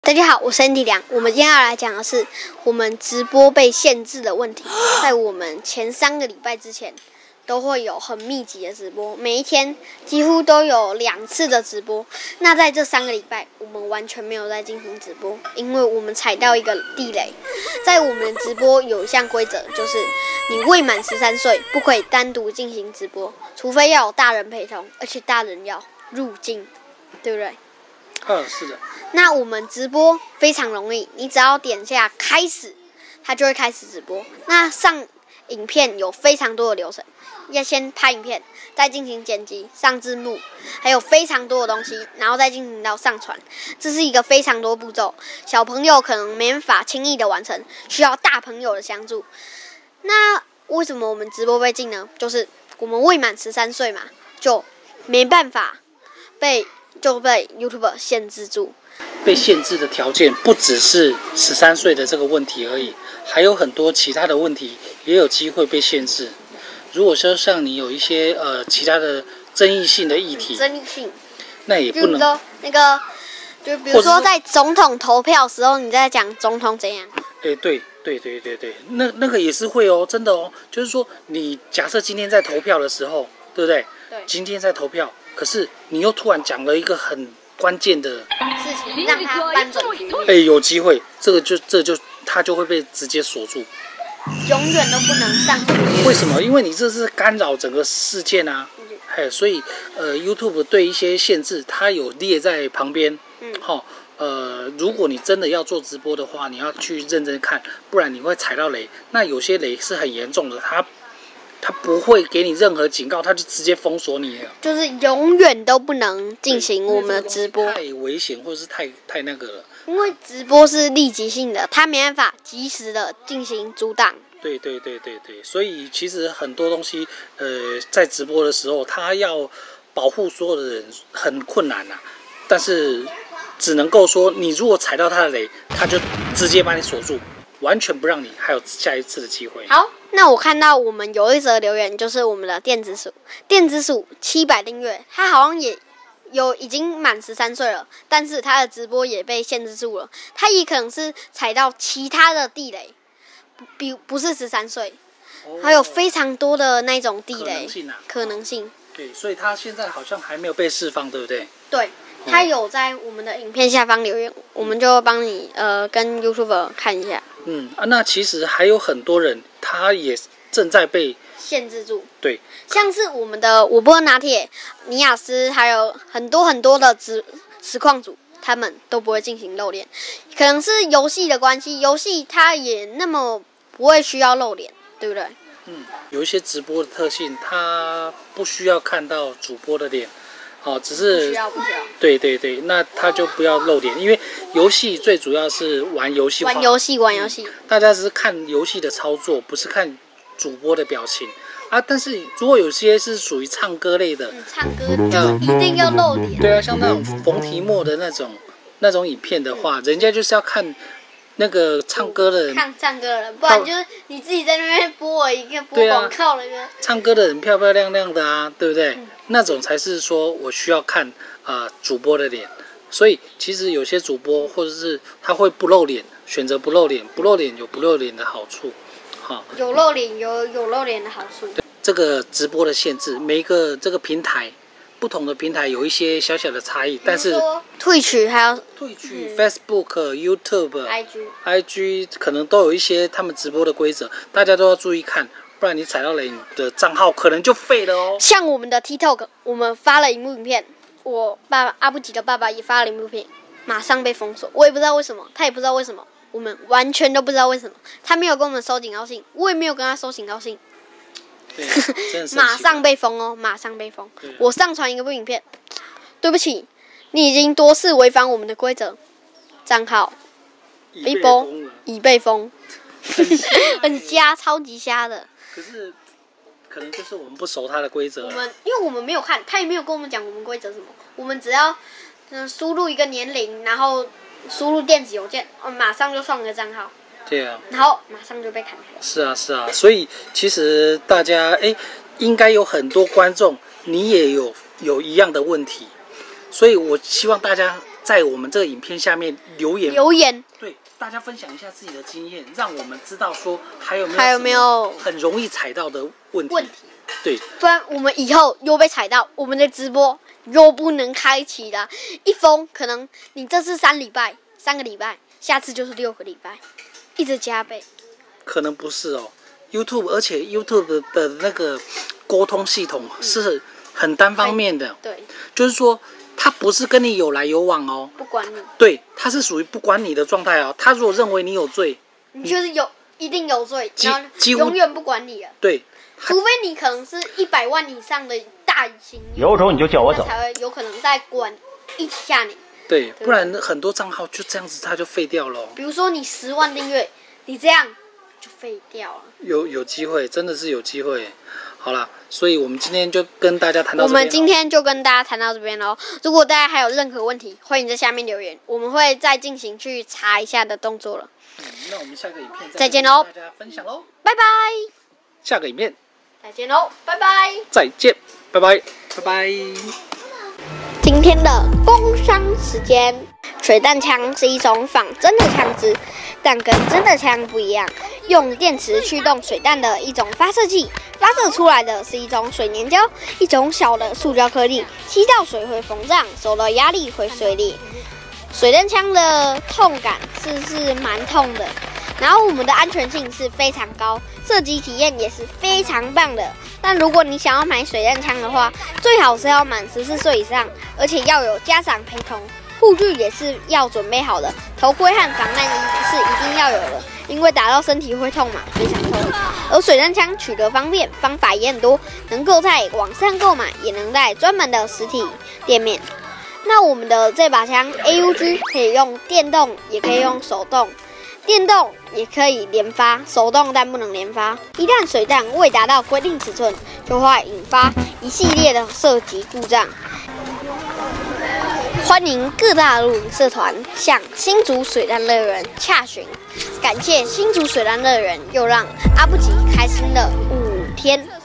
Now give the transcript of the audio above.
大家好，我是 Andy 梁。我们今天要来讲的是我们直播被限制的问题。在我们前3个礼拜之前，都会有很密集的直播，每一天几乎都有2次的直播。那在这3个礼拜，我们完全没有在进行直播，因为我们踩到一个地雷。在我们的直播有一项规则，就是你未满13岁不可以单独进行直播，除非要有大人陪同，而且大人要入境，对不对？ 是的。 那我们直播非常容易，你只要点下开始，它就会开始直播。那上影片有非常多的流程，要先拍影片，再进行剪辑、上字幕，还有非常多的东西，然后再进行到上传。这是一个非常多步骤，小朋友可能没办法轻易的完成，需要大朋友的相助。那为什么我们直播被禁呢？就是我们未满13岁嘛，就没办法被 YouTube 限制住。 被限制的条件不只是13岁的这个问题而已，还有很多其他的问题也有机会被限制。如果说像你有一些其他的争议性的议题，那也不能就比如说在总统投票的时候，你在讲总统怎样？ 对，那个也是会哦，真的哦。就是说，你假设今天在投票的时候，对不对？ 对。 今天在投票，可是你又突然讲了一个很关键的事情，让他翻转局面。 有机会，他就会被直接锁住， 永远都不能上去。 为什么？因为你这是干扰整个事件啊。所以YouTube 对一些限制，它有列在旁边。如果你真的要做直播的话，你要去认真看，不然你会踩到雷。那有些雷是很严重的，他不会给你任何警告，他就直接封锁你了。 就是永远都不能进行我们的直播， 太危险或者是太那个了。 因为直播是立即性的，他没办法及时的进行阻挡。 对，所以其实很多东西，在直播的时候，他要保护所有的人很困难呐。但是只能够说，你如果踩到他的雷，他就直接把你锁住，完全不让你还有下一次的机会。 好，那我看到我们有一则留言，就是我们的电子鼠700订阅，他好像也已经满13岁了，但是他的直播也被限制住了。他也可能是踩到其他的地雷，不是13岁，还有非常多的那种地雷可能性。 对，所以他现在好像还没有被释放，对不对？ 对，他有在我们的影片下方留言，我们就帮你跟 YouTuber 看一下。 那其实还有很多人，他也正在被限制住。 对， 像是我们的我波拿铁、尼亚斯，还有很多的实况组，他们都不会进行露脸，可能是游戏的关系，游戏它也那么不会需要露脸，对不对？ 有一些直播的特性，它不需要看到主播的脸，只是不需要。 对，那他就不要露脸，因为游戏最主要是玩游戏。 玩游戏。 大家只是看游戏的操作，不是看主播的表情啊。但是如果有些是属于唱歌类的， 唱歌就一定要露脸。 对啊，像那种冯提莫的那种影片的话，人家就是要看那个唱歌的人，不然就是你自己在那边播广告了。唱歌的人漂漂亮亮的啊，对不对？那种才是说我需要看主播的脸。所以其实有些主播或者是他会不露脸，选择不露脸，不露脸有不露脸的好处， 有露脸有露脸的好处。 这个直播的限制，每一个这个平台。不同的平台有一些小小的差异，但是 Twitch 还有 Facebook、YouTube、IG 可能都有一些他们直播的规则，大家都要注意看，不然你踩到了你的账号可能就废了哦。 像我们的 TikTok， 我们发了荧幕影片，我爸爸阿布吉的爸爸也发了荧幕影片，马上被封锁，我也不知道为什么，他也不知道为什么，我们完全都不知道为什么，他没有跟我们收警告信，我也没有跟他收警告信。马上被封哦，马上被封。我上传一部影片，对不起，你已经多次违反我们的规则，账号已被封，很瞎，超级瞎的。 可是可能就是我们不熟他的规则。 因为我们没有看，他也没有跟我们讲我们规则什么，我们只要输入一个年龄，然后输入电子邮件，马上就创个账号。 对啊， 然后马上就被砍掉。 是啊，所以其实大家应该有很多观众，你也有一样的问题，所以我希望大家在我们这个影片下面留言， 对，大家分享一下自己的经验，让我们知道说还有没有很容易踩到的问题。对， 不然我们以后又被踩到，我们的直播又不能开启了。一封可能你这次3个礼拜，下次就是6个礼拜，一直加倍。 可能不是哦 ，YouTube， 而且 YouTube 的那个沟通系统是很单方面的， 对， 就是说他不是跟你有来有往哦， 不管你， 对，他是属于不管你的状态哦。他如果认为你有罪， 你就是一定有罪，然后永远不管你了。 对， 除非你可能是100万以上的大型， 有种你就叫我走， 才会有可能再管一下你。 对，不然很多账号就这样子他就废掉了。 比如说你10万订阅，你这样就废掉了。有机会，真的是有机会。好啦，所以我们今天就跟大家谈到这边。 我们今天就跟大家谈到这边喽。如果大家还有任何问题，欢迎在下面留言，我们会再进行去查一下的动作了。 那我们下个影片再见喽， 大家分享喽， 拜拜。 下个影片再见喽，拜拜。 再见，拜拜，拜拜。 今天的工商时间，水弹枪是一种仿真的枪支，但跟真的枪不一样，用电池驱动水弹的一种发射器，发射出来的是一种水粘胶，一种小的塑胶颗粒，吸到水会膨胀，受到压力会碎裂。水弹枪的痛感是蛮痛的，然后我们的安全性是非常高，射击体验也是非常棒的。但如果你想要买水弹枪的话，最好是要满14岁以上，而且要有家长陪同，护具也是要准备好的，头盔和防弹衣是一定要有的，因为打到身体会痛嘛，非常痛。而水弹枪取得方便，方法也很多，能够在网上购买，也能在专门的实体店面。那我们的这把枪 AUG 可以用电动，也可以用手动。电动也可以连发，手动但不能连发。一旦水弹未达到规定尺寸，就会引发一系列的射击故障。欢迎各大露营社团向新竹水弹乐园洽询。感谢新竹水弹乐园，又让阿布吉开心了5天。